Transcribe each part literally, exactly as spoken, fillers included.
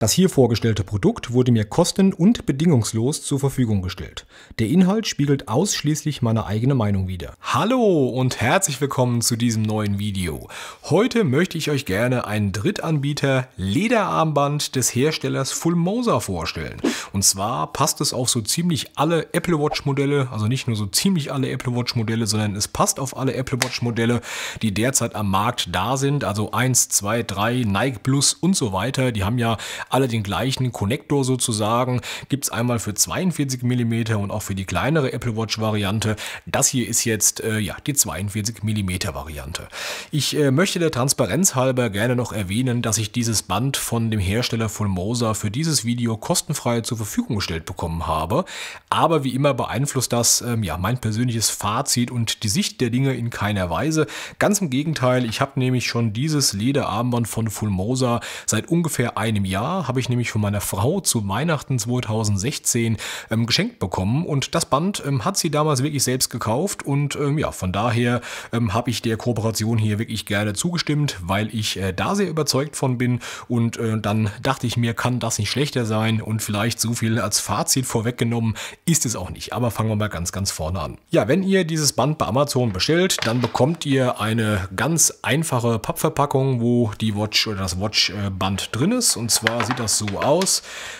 Das hier vorgestellte Produkt wurde mir kosten- und bedingungslos zur Verfügung gestellt. Der Inhalt spiegelt ausschließlich meine eigene Meinung wider. Hallo und herzlich willkommen zu diesem neuen Video. Heute möchte ich euch gerne ein Drittanbieter Lederarmband des Herstellers Fulmosa vorstellen. Und zwar passt es auf so ziemlich alle Apple Watch Modelle, also nicht nur so ziemlich alle Apple Watch Modelle, sondern es passt auf alle Apple Watch Modelle, die derzeit am Markt da sind. Also eins, zwei, drei, Nike Plus und so weiter. Die haben ja alle den gleichen Konnektor sozusagen. Gibt es einmal für zweiundvierzig Millimeter und auch für die kleinere Apple Watch Variante. Das hier ist jetzt äh, ja die zweiundvierzig Millimeter Variante. Ich äh, möchte der Transparenz halber gerne noch erwähnen, dass ich dieses Band von dem Hersteller Fulmosa für dieses Video kostenfrei zur Verfügung gestellt bekommen habe. Aber wie immer beeinflusst das ähm, ja mein persönliches Fazit und die Sicht der Dinge in keiner Weise. Ganz im Gegenteil, ich habe nämlich schon dieses Lederarmband von Fulmosa seit ungefähr einem Jahr habe ich nämlich von meiner Frau zu Weihnachten zweitausendsechzehn ähm, geschenkt bekommen und das Band ähm, hat sie damals wirklich selbst gekauft und ähm, ja, von daher ähm, habe ich der Kooperation hier wirklich gerne zugestimmt, weil ich äh, da sehr überzeugt von bin und äh, dann dachte ich mir, kann das nicht schlechter sein und vielleicht so viel als Fazit vorweggenommen ist es auch nicht, aber fangen wir mal ganz, ganz vorne an. Ja, wenn ihr dieses Band bei Amazon bestellt, dann bekommt ihr eine ganz einfache Pappverpackung, wo die Watch oder das Watch-Band drin ist und zwar sieht das so aus.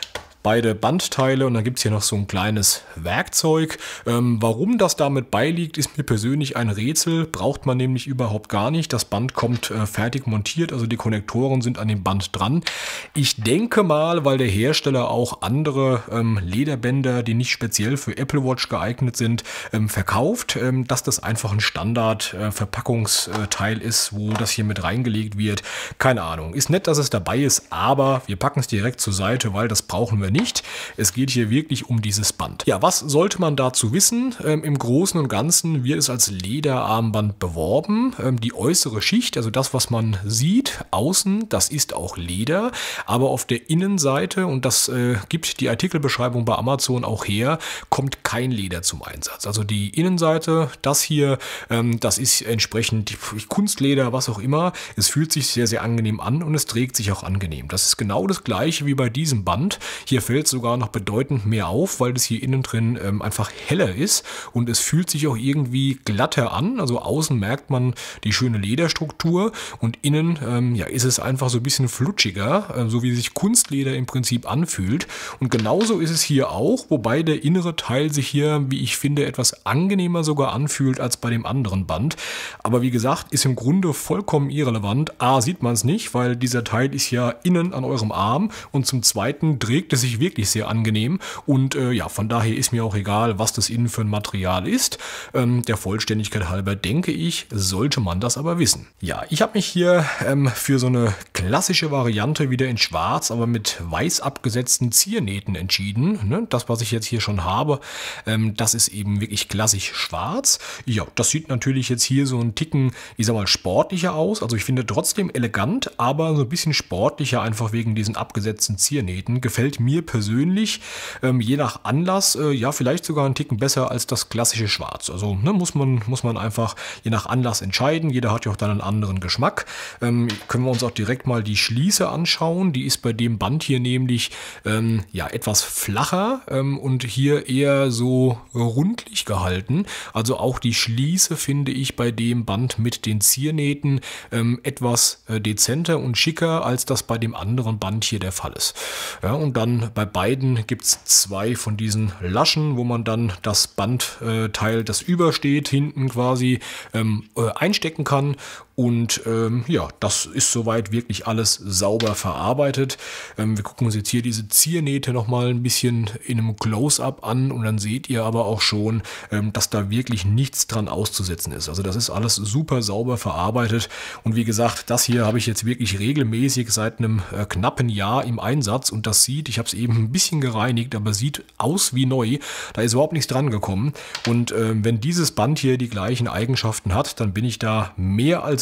Beide Bandteile und dann gibt es hier noch so ein kleines Werkzeug. Ähm, warum das damit beiliegt, ist mir persönlich ein Rätsel. Braucht man nämlich überhaupt gar nicht. Das Band kommt äh, fertig montiert, also die Konnektoren sind an dem Band dran. Ich denke mal, weil der Hersteller auch andere ähm, Lederbänder, die nicht speziell für Apple Watch geeignet sind, ähm, verkauft, ähm, dass das einfach ein Standard-Verpackungsteil äh, ist, wo das hier mit reingelegt wird. Keine Ahnung. Ist nett, dass es dabei ist, aber wir packen es direkt zur Seite, weil das brauchen wir nicht. Es geht hier wirklich um dieses Band. Ja, was sollte man dazu wissen? Ähm, Im Großen und Ganzen wird es als Lederarmband beworben. Ähm, die äußere Schicht, also das, was man sieht, außen, das ist auch Leder, aber auf der Innenseite, und das äh, gibt die Artikelbeschreibung bei Amazon auch her, kommt kein Leder zum Einsatz. Also die Innenseite, das hier, ähm, das ist entsprechend Kunstleder, was auch immer. Es fühlt sich sehr, sehr angenehm an und es trägt sich auch angenehm. Das ist genau das gleiche wie bei diesem Band. Hier fällt sogar noch bedeutend mehr auf, weil es hier innen drin ähm, einfach heller ist und es fühlt sich auch irgendwie glatter an. Also außen merkt man die schöne Lederstruktur und innen ähm, ja, ist es einfach so ein bisschen flutschiger, äh, so wie sich Kunstleder im Prinzip anfühlt. Und genauso ist es hier auch, wobei der innere Teil sich hier, wie ich finde, etwas angenehmer sogar anfühlt als bei dem anderen Band. Aber wie gesagt, ist im Grunde vollkommen irrelevant. A, sieht man es nicht, weil dieser Teil ist ja innen an eurem Arm und zum Zweiten trägt es sich wirklich sehr angenehm und äh, ja, von daher ist mir auch egal, was das innen für ein Material ist. Ähm, der Vollständigkeit halber denke ich, sollte man das aber wissen. Ja, ich habe mich hier ähm, für so eine klassische Variante wieder in schwarz, aber mit weiß abgesetzten Ziernähten entschieden. Ne? Das, was ich jetzt hier schon habe, ähm, das ist eben wirklich klassisch schwarz. Ja, das sieht natürlich jetzt hier so einen Ticken, ich sag mal, sportlicher aus. Also ich finde trotzdem elegant, aber so ein bisschen sportlicher, einfach wegen diesen abgesetzten Ziernähten. Gefällt mir persönlich, ähm, je nach Anlass, äh, ja, vielleicht sogar einen Ticken besser als das klassische Schwarz. Also ne, muss man, muss man einfach je nach Anlass entscheiden. Jeder hat ja auch dann einen anderen Geschmack. Ähm, können wir uns auch direkt mal die Schließe anschauen. Die ist bei dem Band hier nämlich ähm, ja, etwas flacher ähm, und hier eher so rundlich gehalten. Also auch die Schließe finde ich bei dem Band mit den Ziernähten ähm, etwas äh, dezenter und schicker, als das bei dem anderen Band hier der Fall ist. Ja, und dann bei beiden gibt es zwei von diesen Laschen, wo man dann das Bandteil, das übersteht, hinten quasi ähm, einstecken kann. Und ähm, ja, das ist soweit wirklich alles sauber verarbeitet. Ähm, wir gucken uns jetzt hier diese Ziernähte nochmal ein bisschen in einem Close-Up an und dann seht ihr aber auch schon, ähm, dass da wirklich nichts dran auszusetzen ist. Also das ist alles super sauber verarbeitet und wie gesagt, das hier habe ich jetzt wirklich regelmäßig seit einem äh, knappen Jahr im Einsatz und das sieht, ich habe es eben ein bisschen gereinigt, aber sieht aus wie neu. Da ist überhaupt nichts dran gekommen und äh, wenn dieses Band hier die gleichen Eigenschaften hat, dann bin ich da mehr als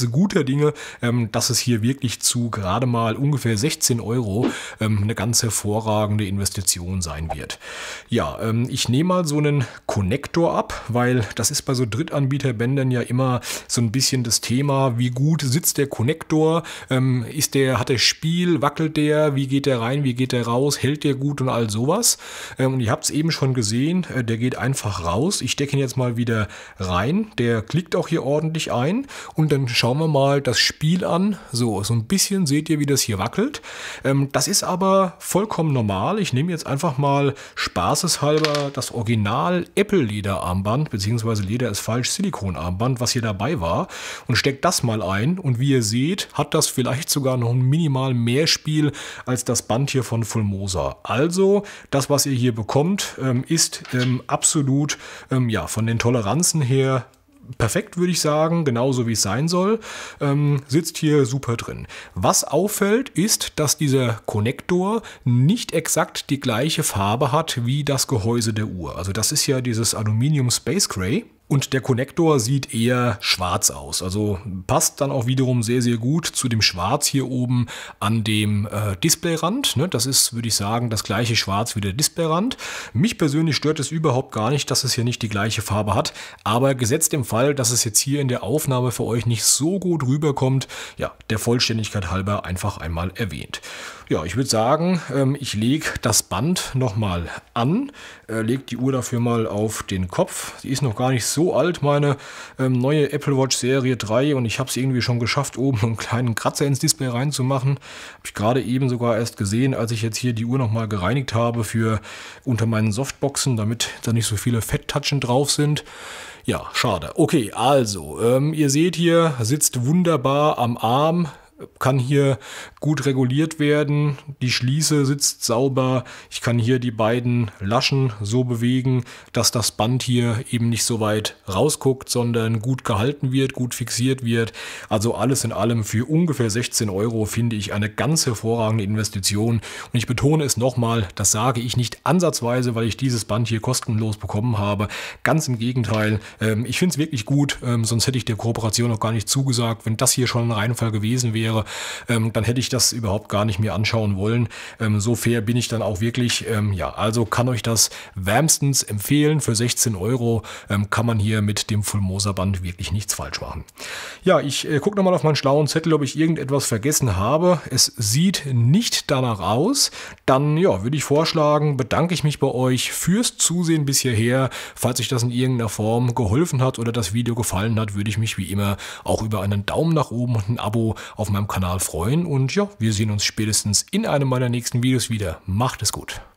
ganz guter Dinge, ähm, dass es hier wirklich zu gerade mal ungefähr sechzehn Euro ähm, eine ganz hervorragende Investition sein wird. Ja, ähm, ich nehme mal so einen Konnektor ab, weil das ist bei so Drittanbieterbändern ja immer so ein bisschen das Thema, wie gut sitzt der Konnektor, ähm, ist der, hat der Spiel, wackelt der, wie geht der rein, wie geht der raus, hält der gut und all sowas. Ähm, und ihr habt es eben schon gesehen, äh, der geht einfach raus. Ich stecke ihn jetzt mal wieder rein, der klickt auch hier ordentlich ein und dann schauen wir mal das Spiel an. So, so ein bisschen seht ihr, wie das hier wackelt. Ähm, das ist aber vollkommen normal. Ich nehme jetzt einfach mal spaßeshalber das Original Apple Lederarmband, beziehungsweise Leder ist falsch, Silikonarmband, was hier dabei war und stecke das mal ein und wie ihr seht, hat das vielleicht sogar noch ein minimal mehr Spiel als das Band hier von Fulmosa. Also, das, was ihr hier bekommt, ähm, ist ähm, absolut ähm, ja, von den Toleranzen her perfekt, würde ich sagen, genauso wie es sein soll, ähm, sitzt hier super drin. Was auffällt, ist, dass dieser Konnektor nicht exakt die gleiche Farbe hat wie das Gehäuse der Uhr. Also das ist ja dieses Aluminium Space Gray. Und der Konnektor sieht eher schwarz aus, also passt dann auch wiederum sehr, sehr gut zu dem Schwarz hier oben an dem äh, Displayrand. Ne? Das ist, würde ich sagen, das gleiche Schwarz wie der Displayrand. Mich persönlich stört es überhaupt gar nicht, dass es hier nicht die gleiche Farbe hat, aber gesetzt im Fall, dass es jetzt hier in der Aufnahme für euch nicht so gut rüberkommt, ja, der Vollständigkeit halber einfach einmal erwähnt. Ja, ich würde sagen, ähm, ich lege das Band nochmal an, äh, lege die Uhr dafür mal auf den Kopf. Die ist noch gar nicht so alt, meine ähm, neue Apple Watch Serie drei, und ich habe es irgendwie schon geschafft, oben einen kleinen Kratzer ins Display reinzumachen. Habe ich gerade eben sogar erst gesehen, als ich jetzt hier die Uhr nochmal gereinigt habe für unter meinen Softboxen, damit da nicht so viele Fetttaschen drauf sind. Ja, schade. Okay, also, ähm, ihr seht hier, sitzt wunderbar am Arm. Kann hier gut reguliert werden, die Schließe sitzt sauber, ich kann hier die beiden Laschen so bewegen, dass das Band hier eben nicht so weit rausguckt, sondern gut gehalten wird, gut fixiert wird. Also alles in allem für ungefähr sechzehn Euro finde ich eine ganz hervorragende Investition. Und ich betone es nochmal, das sage ich nicht ansatzweise, weil ich dieses Band hier kostenlos bekommen habe. Ganz im Gegenteil, ähm, ich finde es wirklich gut, ähm, sonst hätte ich der Kooperation noch gar nicht zugesagt. Wenn das hier schon ein Reinfall gewesen wäre, Ähm, dann hätte ich das überhaupt gar nicht mehr anschauen wollen. Ähm, so fair bin ich dann auch wirklich. Ähm, ja, also kann euch das wärmstens empfehlen. Für sechzehn Euro ähm, kann man hier mit dem Fulmosa Band wirklich nichts falsch machen. Ja, ich äh, gucke nochmal auf meinen schlauen Zettel, ob ich irgendetwas vergessen habe. Es sieht nicht danach aus. Dann ja, würde ich vorschlagen, bedanke ich mich bei euch fürs Zusehen bis hierher. Falls euch das in irgendeiner Form geholfen hat oder das Video gefallen hat, würde ich mich wie immer auch über einen Daumen nach oben und ein Abo auf meinem Kanal freuen, und ja, wir sehen uns spätestens in einem meiner nächsten Videos wieder. Macht es gut.